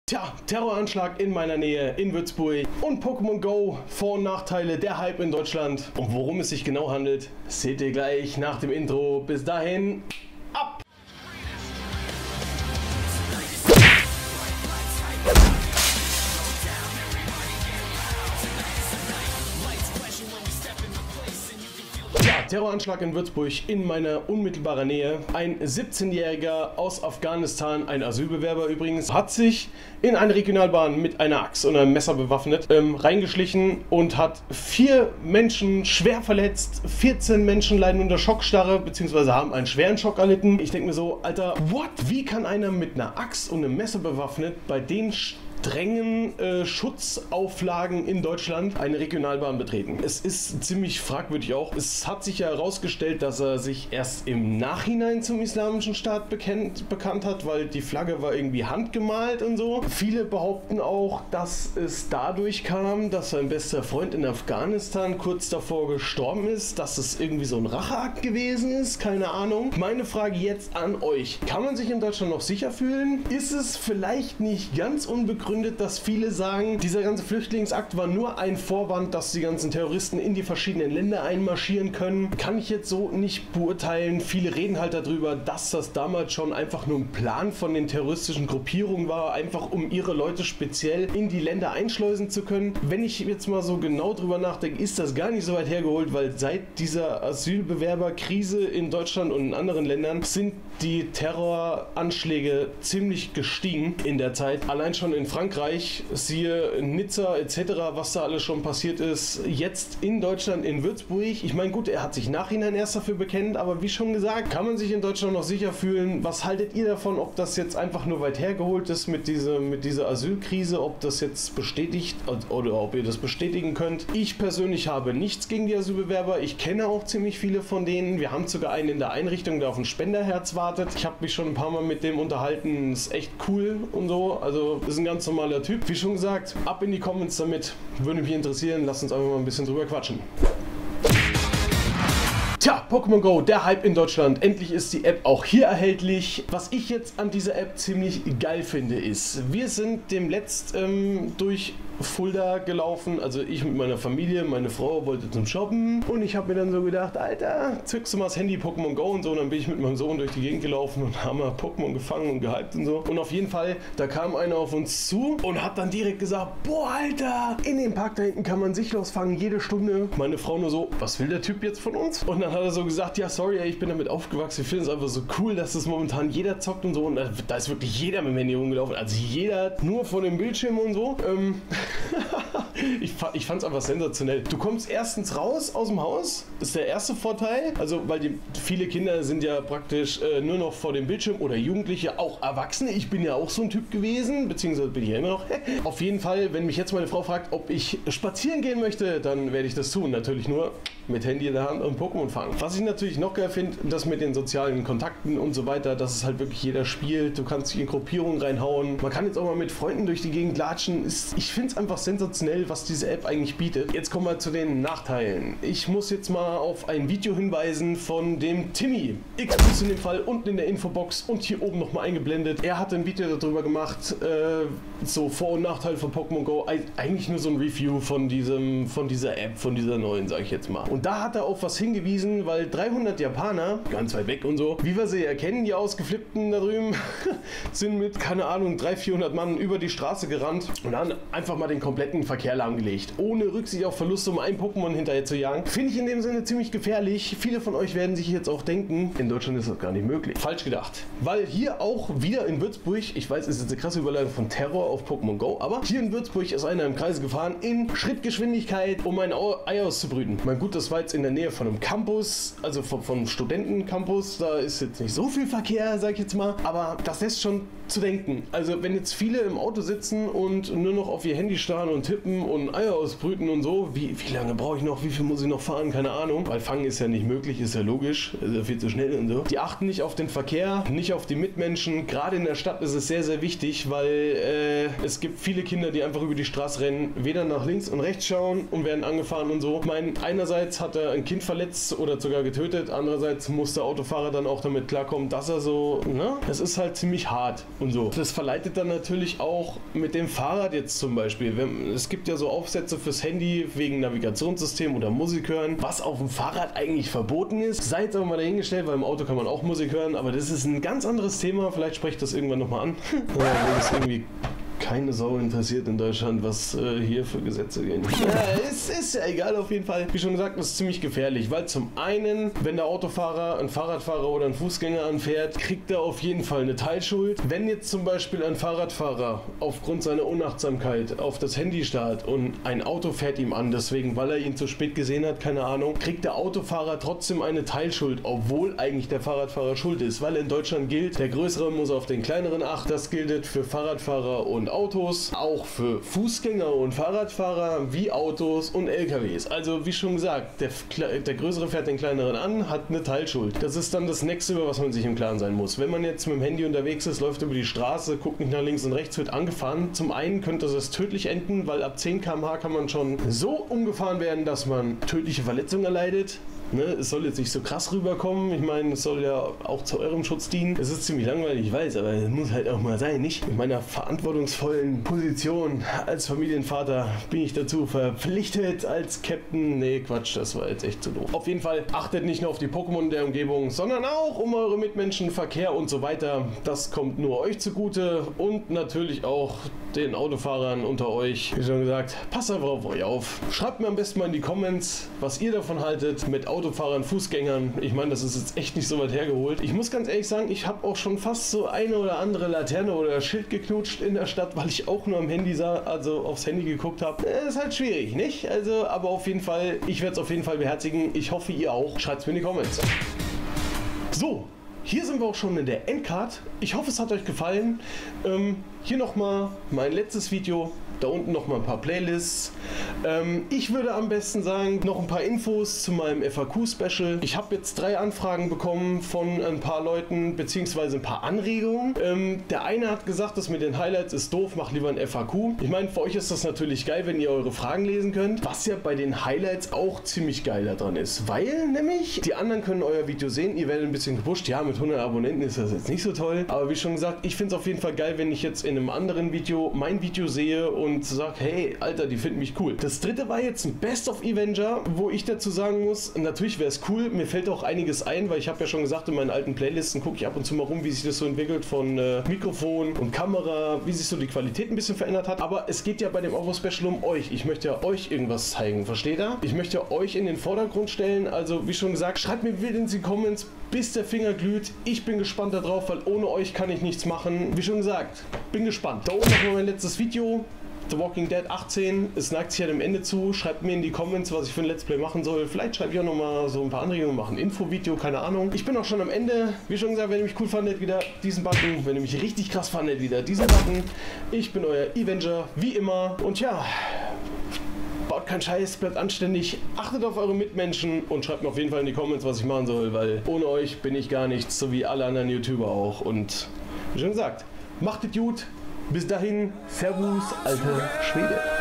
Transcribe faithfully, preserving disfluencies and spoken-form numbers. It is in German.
Tja, Terroranschlag in meiner Nähe in Würzburg und Pokémon Go, Vor- und Nachteile, der Hype in Deutschland. Und worum es sich genau handelt, seht ihr gleich nach dem Intro. Bis dahin, ab! Terroranschlag in Würzburg in meiner unmittelbaren Nähe. Ein siebzehnjähriger aus Afghanistan, ein Asylbewerber übrigens, hat sich in eine Regionalbahn mit einer Axt und einem Messer bewaffnet ähm, reingeschlichen und hat vier Menschen schwer verletzt. vierzehn Menschen leiden unter Schockstarre bzw. haben einen schweren Schock erlitten. Ich denke mir so, Alter, what? Wie kann einer mit einer Axt und einem Messer bewaffnet bei den strengen äh, Schutzauflagen in Deutschland eine Regionalbahn betreten? Es ist ziemlich fragwürdig auch. Es hat sich ja herausgestellt, dass er sich erst im Nachhinein zum Islamischen Staat bekennt, bekannt hat, weil die Flagge war irgendwie handgemalt und so. Viele behaupten auch, dass es dadurch kam, dass sein bester Freund in Afghanistan kurz davor gestorben ist, dass es irgendwie so ein Racheakt gewesen ist, keine Ahnung. Meine Frage jetzt an euch: Kann man sich in Deutschland noch sicher fühlen? Ist es vielleicht nicht ganz unbegründet, dass viele sagen, dieser ganze Flüchtlingsakt war nur ein Vorwand, dass die ganzen Terroristen in die verschiedenen Länder einmarschieren können? Kann ich jetzt so nicht beurteilen. Viele reden halt darüber, dass das damals schon einfach nur ein Plan von den terroristischen Gruppierungen war, einfach um ihre Leute speziell in die Länder einschleusen zu können. Wenn ich jetzt mal so genau drüber nachdenke, ist das gar nicht so weit hergeholt, weil seit dieser Asylbewerberkrise in Deutschland und in anderen Ländern sind die Terroranschläge ziemlich gestiegen in der Zeit. Allein schon in Frankreich, siehe Nizza et cetera, was da alles schon passiert ist. Jetzt in Deutschland, in Würzburg. Ich meine, gut, er hat sich nachhinein erst dafür bekennt, aber wie schon gesagt, kann man sich in Deutschland noch sicher fühlen. Was haltet ihr davon, ob das jetzt einfach nur weit hergeholt ist mit, diese, mit dieser Asylkrise, ob das jetzt bestätigt oder ob ihr das bestätigen könnt? Ich persönlich habe nichts gegen die Asylbewerber. Ich kenne auch ziemlich viele von denen. Wir haben sogar einen in der Einrichtung, der auf ein Spenderherz wartet. Ich habe mich schon ein paar Mal mit dem unterhalten. Ist echt cool und so. Also ist ein ganz normaler Typ. Wie schon gesagt, ab in die Comments damit. Würde mich interessieren. Lasst uns einfach mal ein bisschen drüber quatschen. Tja, Pokémon Go, der Hype in Deutschland. Endlich ist die App auch hier erhältlich. Was ich jetzt an dieser App ziemlich geil finde, ist, wir sind demnächst ähm, durch Fulda gelaufen, also ich mit meiner Familie, meine Frau wollte zum Shoppen und ich habe mir dann so gedacht, Alter, zückst du mal das Handy, Pokémon Go und so, und dann bin ich mit meinem Sohn durch die Gegend gelaufen und haben mal Pokémon gefangen und gehypt und so. Und auf jeden Fall, da kam einer auf uns zu und hat dann direkt gesagt, boah, Alter, in dem Park da hinten kann man Sichtlos fangen, jede Stunde. Meine Frau nur so, was will der Typ jetzt von uns? Und dann hat er so gesagt, ja, sorry, ey, ich bin damit aufgewachsen, ich finde es einfach so cool, dass das momentan jeder zockt und so, und da, da ist wirklich jeder mit dem Handy rumgelaufen, also jeder nur vor dem Bildschirm und so. Ähm, ich, ich fand es einfach sensationell. Du kommst erstens raus aus dem Haus, ist der erste Vorteil, also weil die, viele Kinder sind ja praktisch äh, nur noch vor dem Bildschirm oder Jugendliche, auch Erwachsene. Ich bin ja auch so ein Typ gewesen, beziehungsweise bin ich ja immer noch. Auf jeden Fall, wenn mich jetzt meine Frau fragt, ob ich spazieren gehen möchte, dann werde ich das tun. Natürlich nur mit Handy in der Hand und Pokémon fangen. Was ich natürlich noch geil finde, das mit den sozialen Kontakten und so weiter, dass es halt wirklich jeder spielt. Du kannst dich in Gruppierungen reinhauen. Man kann jetzt auch mal mit Freunden durch die Gegend latschen. Ist, ich finde es einfach sensationell, was diese App eigentlich bietet. Jetzt kommen wir zu den Nachteilen. Ich muss jetzt mal auf ein Video hinweisen von dem Timmy. X in dem Fall unten in der Infobox und hier oben nochmal eingeblendet. Er hat ein Video darüber gemacht, äh, so Vor- und Nachteile von Pokémon Go. Eigentlich nur so ein Review von, diesem, von dieser App, von dieser neuen, sage ich jetzt mal. Und da hat er auf was hingewiesen, weil dreihundert Japaner, ganz weit weg und so, wie wir sie erkennen, die Ausgeflippten da drüben, sind mit, keine Ahnung, dreihundert, vierhundert Mann über die Straße gerannt und haben einfach mal den kompletten Verkehr lahmgelegt, ohne Rücksicht auf Verluste, um ein Pokémon hinterher zu jagen. Finde ich in dem Sinne ziemlich gefährlich. Viele von euch werden sich jetzt auch denken, in Deutschland ist das gar nicht möglich. Falsch gedacht. Weil hier auch wieder in Würzburg, ich weiß, es ist eine krasse Überleitung von Terror auf Pokémon Go, aber hier in Würzburg ist einer im Kreise gefahren in Schrittgeschwindigkeit, um ein Ei auszubrüten. Mein gut, das war jetzt in der Nähe von einem Campus, also vom, vom Studentencampus, da ist jetzt nicht so viel Verkehr, sag ich jetzt mal, aber das lässt schon zu denken. Also wenn jetzt viele im Auto sitzen und nur noch auf ihr Handy starren und tippen und Eier ausbrüten und so, wie, wie lange brauche ich noch, wie viel muss ich noch fahren, keine Ahnung, weil fangen ist ja nicht möglich, ist ja logisch, ist ja viel zu schnell und so. Die achten nicht auf den Verkehr, nicht auf die Mitmenschen, gerade in der Stadt ist es sehr, sehr wichtig, weil äh, es gibt viele Kinder, die einfach über die Straße rennen, weder nach links und rechts schauen und werden angefahren und so. Ich meine, einerseits hat er ein Kind verletzt oder sogar sogar getötet. Andererseits muss der Autofahrer dann auch damit klarkommen, dass er so, ne? Es ist halt ziemlich hart und so. Das verleitet dann natürlich auch mit dem Fahrrad jetzt zum Beispiel. Wenn, es gibt ja so Aufsätze fürs Handy wegen Navigationssystem oder Musik hören, was auf dem Fahrrad eigentlich verboten ist. Sei jetzt aber mal dahingestellt, weil im Auto kann man auch Musik hören, aber das ist ein ganz anderes Thema. Vielleicht spreche ich das irgendwann nochmal an. Ja, weil das irgendwie keine Sau interessiert in Deutschland, was äh, hier für Gesetze gehen. Ja, es ist ja egal auf jeden Fall. Wie schon gesagt, das ist ziemlich gefährlich, weil zum einen, wenn der Autofahrer, ein Fahrradfahrer oder ein Fußgänger anfährt, kriegt er auf jeden Fall eine Teilschuld. Wenn jetzt zum Beispiel ein Fahrradfahrer aufgrund seiner Unachtsamkeit auf das Handy starrt und ein Auto fährt ihm an, deswegen, weil er ihn zu spät gesehen hat, keine Ahnung, kriegt der Autofahrer trotzdem eine Teilschuld, obwohl eigentlich der Fahrradfahrer schuld ist, weil in Deutschland gilt, der Größere muss auf den Kleineren achten. Das gilt für Fahrradfahrer und Autos, auch für Fußgänger und Fahrradfahrer wie Autos und L K Ws. Also wie schon gesagt, der, der Größere fährt den Kleineren an, hat eine Teilschuld. Das ist dann das Nächste, über was man sich im Klaren sein muss. Wenn man jetzt mit dem Handy unterwegs ist, läuft über die Straße, guckt nicht nach links und rechts, wird angefahren. Zum einen könnte das tödlich enden, weil ab zehn Kilometer pro Stunde kann man schon so umgefahren werden, dass man tödliche Verletzungen erleidet. Ne, es soll jetzt nicht so krass rüberkommen. Ich meine, es soll ja auch zu eurem Schutz dienen. Es ist ziemlich langweilig, ich weiß, aber es muss halt auch mal sein, nicht? In meiner verantwortungsvollen Position als Familienvater bin ich dazu verpflichtet als Captain. Nee, Quatsch, das war jetzt echt zu doof. Auf jeden Fall achtet nicht nur auf die Pokémon der Umgebung, sondern auch um eure Mitmenschen, Verkehr und so weiter. Das kommt nur euch zugute und natürlich auch den Autofahrern unter euch. Wie schon gesagt, passt einfach auf euch auf. Schreibt mir am besten mal in die Comments, was ihr davon haltet mit Autofahrern, Fußgängern. Ich meine, das ist jetzt echt nicht so weit hergeholt. Ich muss ganz ehrlich sagen, ich habe auch schon fast so eine oder andere Laterne oder Schild geknutscht in der Stadt, weil ich auch nur am Handy sah, also aufs Handy geguckt habe. Ist halt schwierig, nicht? Also, aber auf jeden Fall, ich werde es auf jeden Fall beherzigen. Ich hoffe, ihr auch. Schreibt es mir in die Comments. So, hier sind wir auch schon in der Endcard. Ich hoffe, es hat euch gefallen. Ähm, hier nochmal mein letztes Video. Da unten noch mal ein paar Playlists. Ähm, ich würde am besten sagen, noch ein paar Infos zu meinem F A Q-Special. Ich habe jetzt drei Anfragen bekommen von ein paar Leuten, beziehungsweise ein paar Anregungen. Ähm, der eine hat gesagt, das mit den Highlights ist doof, mach lieber ein F A Q. Ich meine, für euch ist das natürlich geil, wenn ihr eure Fragen lesen könnt, was ja bei den Highlights auch ziemlich geil daran ist, weil nämlich die anderen können euer Video sehen, ihr werdet ein bisschen gepusht. Ja, mit hundert Abonnenten ist das jetzt nicht so toll, aber wie schon gesagt, ich finde es auf jeden Fall geil, wenn ich jetzt in einem anderen Video mein Video sehe und und sage, hey, Alter, die finden mich cool. Das dritte war jetzt ein Best of Avenger, wo ich dazu sagen muss, natürlich wäre es cool, mir fällt auch einiges ein, weil ich habe ja schon gesagt, in meinen alten Playlisten gucke ich ab und zu mal rum, wie sich das so entwickelt von äh, Mikrofon und Kamera, wie sich so die Qualität ein bisschen verändert hat, aber es geht ja bei dem Ovo Special um euch. Ich möchte ja euch irgendwas zeigen, versteht ihr? Ich möchte ja euch in den Vordergrund stellen, also wie schon gesagt, schreibt mir wild in die Comments, bis der Finger glüht. Ich bin gespannt darauf, weil ohne euch kann ich nichts machen. Wie schon gesagt, bin gespannt. Da oben noch mal mein letztes Video. The Walking Dead achtzehn, es neigt sich ja dem Ende zu. Schreibt mir in die Comments, was ich für ein Let's Play machen soll. Vielleicht schreibe ich auch noch mal so ein paar Anregungen, mache ein Infovideo, keine Ahnung. Ich bin auch schon am Ende. Wie schon gesagt, wenn ihr mich cool fandet, wieder diesen Button. Wenn ihr mich richtig krass fandet, wieder diesen Button. Ich bin euer Avenger, wie immer. Und ja, baut keinen Scheiß, bleibt anständig, achtet auf eure Mitmenschen und schreibt mir auf jeden Fall in die Comments, was ich machen soll, weil ohne euch bin ich gar nichts, so wie alle anderen YouTuber auch. Und wie schon gesagt, macht es gut. Bis dahin, Servus, alte Schwede.